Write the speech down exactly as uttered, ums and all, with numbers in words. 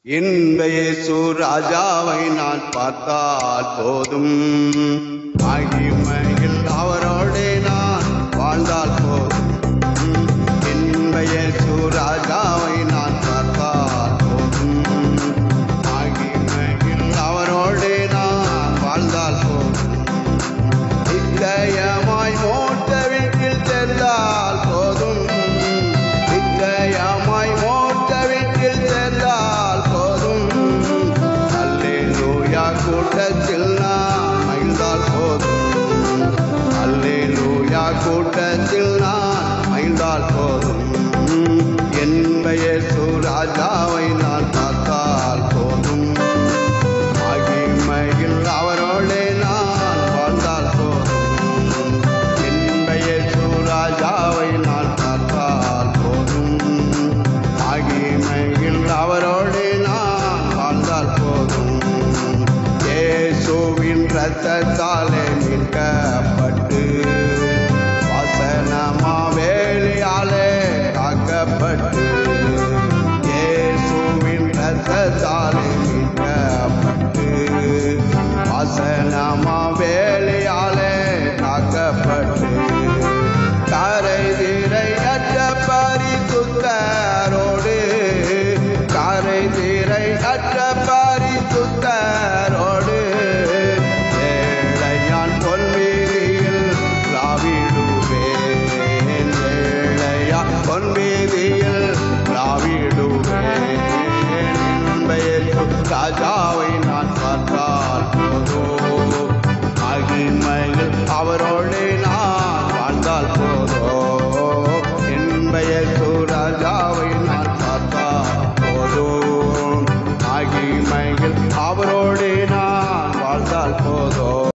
இன்ப இயேசு ராஜாவை நான் பார்த்தால் போதும், மகிமையில் அவரோடே நான் வாழ்ந்தால் போதும். இன்ப இயேசு ராஜாவை நான் பார்த்தால் போதும், மகிமையில் அவரோடே நான் வாழ்ந்தால் போதும். நிச்சயமாய் மோட்ச வீட்டில் சேர்ந்தால் போதும், நிச்சயமாய் மோட்ச வீட்டில் சேர்ந்தால் போதும். அல்லேலூயா கூட்டத்தில் நான் மகிழ்ந்தால் போதும், அல்லேலூயா கூட்டத்தில் நான் மகிழ்ந்தால் போதும். என்ப இயேசு ராஜாவை நான் பார்த்தால் போதும், மகிமையில் அவரோடே நான் வாழ்ந்தால் போதும். என்ப இயேசு ராஜாவை நான் பார்த்தால் போதும், மகிமையில் அவரோடே நான் வாழ்ந்தால் போதும். இயேசுவின் இரத்தத்தாலே மீட்கப்பட்டு, வசனமா வேலியாலே காக்கப்பட்டு, இயேசுவின் இரத்தத்தாலே மீட்கப்பட்டு, வசனமா வேலியாலே காக்கப்பட்டு, கரை திரை அற்ற பரிசுத்தரோடு, கரை திரை அற்ற பரிசுத்தரோடு, ஏழையான் பொன்வீதியில் லாவிடுவேன், ஏழையான் பொன்வீதியில் லாவிடுவேன். என்ப இயேசு ராஜாவை நான் பார்த்தால் போதும், மகிமையில் அவரோடே நான் வாழ்ந்தால் போதும். என்ப இயேசு ராஜாவை நான் பார்த்தால் போதும், மகிமையில் அவரோடே நான் வாழ்ந்தால் போதும்.